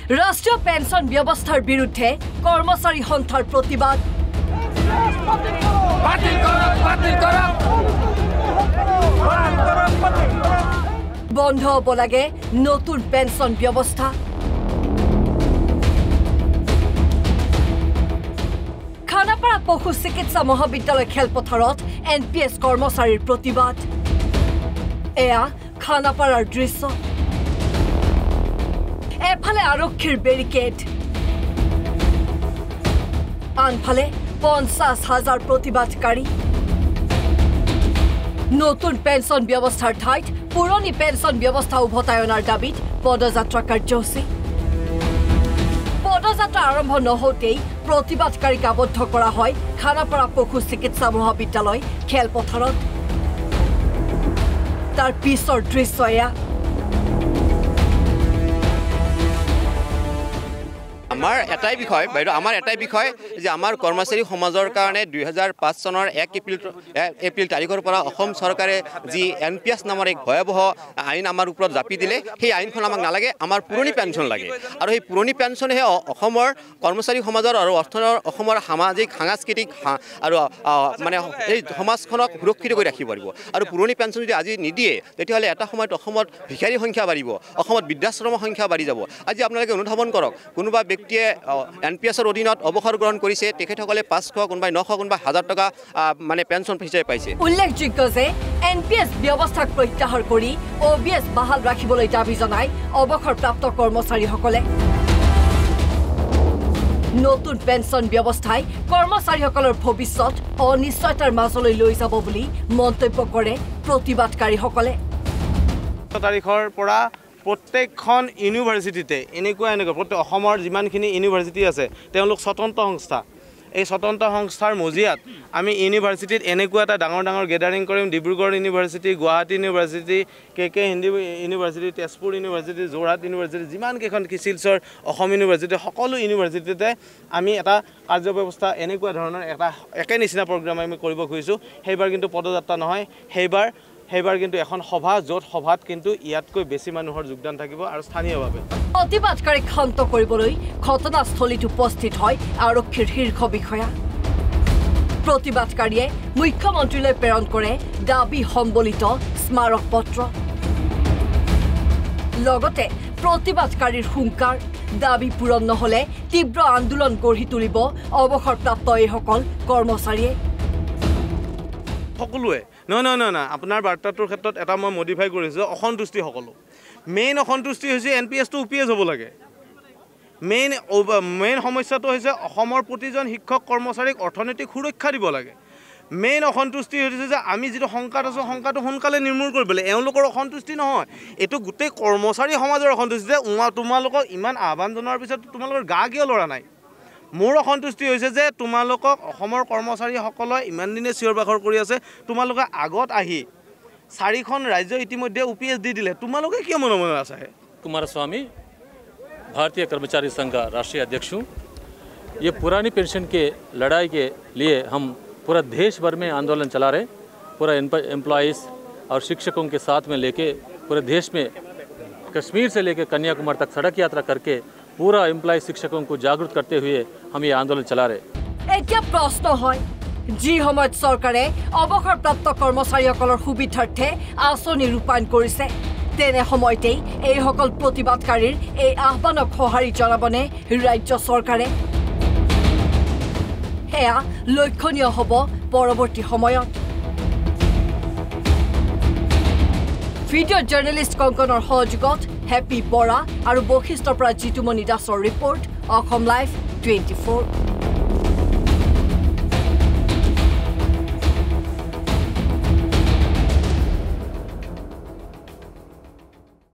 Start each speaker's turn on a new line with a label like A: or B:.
A: ৰাষ্ট্ৰীয় পেঞ্চন ব্যৱস্থাৰ বিৰুদ্ধে কৰ্মচাৰী সন্থাৰ প্ৰতিবাদ বন্ধ হ'ব লাগে নতুন পেঞ্চন ব্যৱস্থা খানাপাৰা পশু চিকিৎসা মহাবিদ্যালয় খেলপথাৰত NPS কৰ্মচাৰীৰ প্ৰতিবাদ এয়া খানাপাৰাৰ দৃশ্য এফালে আৰক্ষীৰ বেৰিকেড আনফালে 50,000 প্ৰতিবাদকাৰী নতুন পেঞ্চন ব্যৱস্থাৰ ঠাইত পুৰণি পেঞ্চন ব্যৱস্থা উভতাই অনাৰ দাবীত পদযাত্ৰা কাৰ্যসূচী পদযাত্ৰা আৰম্ভ নহওঁতেই প্ৰতিবাদকাৰীক আবদ্ধ কৰা হয় খানাপাৰা পশু চিকিৎসা মহাবিদ্যালয় খেলপথাৰত তাৰ পিছৰ দৃশ্য এয়া
B: আমাৰ এটাই বিষয় যে আমাৰ কৰ্মচাৰী সমাজৰ কাৰণে 2005 চনৰ 1 এপ্ৰিল তাৰিখৰ পৰা অসম চৰকাৰে যি NPS নামৰ এক ভয়াবহ আইন আমাৰ ওপৰত জাপি দিলে সেই আইনখন আমাক নালাগে আমাৰ পুৰণি পেঞ্চন লাগে আৰু সেই পুৰণি পেঞ্চনহে অসমৰ কৰ্মচাৰী সমাজৰ আৰু অসমৰ সামাজিক সাংস্কৃতিক আৰু মানে এই সমাজখনক সুৰক্ষিত কৰি ৰাখিব পাৰিব আৰু পুৰণি পেঞ্চন যদি আজি নিদিয়ে তেতিয়াহ'লে এটা সময়ত অসমত ভিখাৰী সংখ্যা বাঢ়িব অসমত বৃদ্ধাশ্ৰমৰ সংখ্যা বাঢ়ি যাব আজি আপোনালোকে অনুধাৱন কৰক কোনোবা NPSৰ অধীনত অৱসৰ গ্ৰহণ কৰিছে তেখেতসকলে 500 কোনোবাই 900 কোনোবাই 1000 টকা মানে পেঞ্চন হিচাপে পাইছে
A: উল্লেখযোগ্য যে NPS ব্যৱস্থাক প্ৰত্যাহাৰ কৰি OBS বাহাল ৰাখিবলৈ দাবী জনাই অৱসৰপ্ৰাপ্ত কৰ্মচাৰীসকলে নতুন পেঞ্চন ব্যৱস্থাই কৰ্মচাৰীসকলৰ ভৱিষ্যত অনিশ্চয়তাৰ মাজলৈ লৈ যাব বুলি মন্তব্য কৰে প্ৰতিবাদকাৰীসকলে
C: তাৰিখৰ পৰা প্ৰত্যেকখন ইউনিভাৰ্চিটিতে এনেকুৱা প্ৰত্যেক অসমৰ যিমানখিনি ইউনিভাৰ্চিটি আছে তেওঁলোক স্বতন্ত্ৰ সংস্থা এই স্বতন্ত্ৰ সংস্থাৰ মজিয়াত আমি ইউনিভাৰ্চিটিত এনেকুৱা এটা ডাঙৰ গেদাৰিং কৰিম Dibrugarh university Guwahati university KK Hindi university Tezpur university Jorhat university যিমানকেইখন শিলচৰ অসম ইউনিভাৰ্চিটি সকলো ইউনিভাৰ্চিটিতে আমি এটা কাৰ্যব্যৱস্থা এনেকুৱা ধৰণৰ এটা একে নিচিনা প্ৰগ্ৰাম আমি কৰিব খুজিছোঁ সেইবাৰ কিন্তু পদযাত্ৰা নহয় সেইবাৰ কিন্তু এখন সভা য'ত সভাত কিন্তু ইয়াতকৈ বেছি মানুহৰ যোগদান থাকিব আৰু স্থানীয়ভাৱে
A: প্ৰতিবাদকাৰীক শান্ত কৰিবলৈ ঘটনাস্থলীত উপস্থিত হয় আৰক্ষীৰ শীৰ্ষ বিষয়া প্ৰতিবাদকাৰীয়ে মুখ্যমন্ত্ৰীলৈ প্ৰেৰণ কৰে দাবী সম্বলিত স্মাৰক পত্ৰ লগতে প্ৰতিবাদকাৰীৰ হুংকাৰ দাবী পূৰণ নহ'লে তীব্ৰ আন্দোলন গঢ়ি তুলিব অৱসৰপ্ৰাপ্ত এইসকল কৰ্মচাৰীয়ে
C: সকলোৱে না আপোনাৰ বাৰ্তাটোৰ ক্ষেত্ৰত এটা মই মডিফাই কৰিছোঁ অসন্তুষ্টি সকলো মেইন অসন্তুষ্টি হৈছে NPSটো UPS হ'ব লাগে মেইন সমস্যাটো হৈছে অসমৰ প্ৰতিজন শিক্ষক কৰ্মচাৰীক অৰ্থনৈতিক সুৰক্ষা দিব লাগে মেইন অসন্তুষ্টি হৈছে যে আমি যিটো শংকাত আছোঁ শংকাটো সোনকালে নিৰ্মূল কৰিব লাগে এওঁলোকৰ অসন্তুষ্টি নহয় এইটো গোটেই কৰ্মচাৰী সমাজৰ অসন্তুষ্টি যে তোমালোকক ইমান আহ্বান জনোৱাৰ পিছত তোমালোকৰ গা কিয় লৰা নাই মোৰ অসন্তুষ্টি হৈছে যে তোমালোকক অসমৰ কৰ্মচাৰীসকলে ইমান দিনে চিঞৰ বাখৰ কৰি আছে তোমালোকে আগত আহি 4খন ৰাজ্য ইতিমধ্যে UPS দি দিলে তোমালোকে কিয় মনে আছে
D: कुमारस्वामी भारतीय कर्मचारी संघ का राष्ट्रीय अध्यक्ष हूँ ये पुरानी पेंशन के लड़ाई के लिए हम पूरा देश भर में आंदोलन चला रहे पूरा एम्प्लॉइज़ और शिक्षकों के साथ में लेके पूरे देश में कश्मीर से लेके कन्याकुमारी तक सड़क यात्रा करके पूरा एम्प्लॉय शिक्षकों को जागरूक करते हुए हम ये आंदोलन चला रहे
A: এতিয়া প্ৰশ্ন হয় যি সময়ত চৰকাৰে অৱসৰপ্ৰাপ্ত কৰ্মচাৰীসকলৰ সুবিধাৰ্থে আঁচনি ৰূপায়ণ কৰিছে তেনে সময়তেই এইসকল প্ৰতিবাদকাৰীৰ এই আহ্বানক সঁহাৰি জনাবনে ৰাজ্য চৰকাৰে এয়া লক্ষণীয় হ'ব পৰৱৰ্তী সময়ত ভিডিঅ' জাৰ্নেলিষ্ট কংকনৰ সহযোগত হেপী বৰা আৰু বশিষ্ঠৰ পৰা জিতুমণি দাসৰ ৰিপৰ্ট অসম লাইভ 24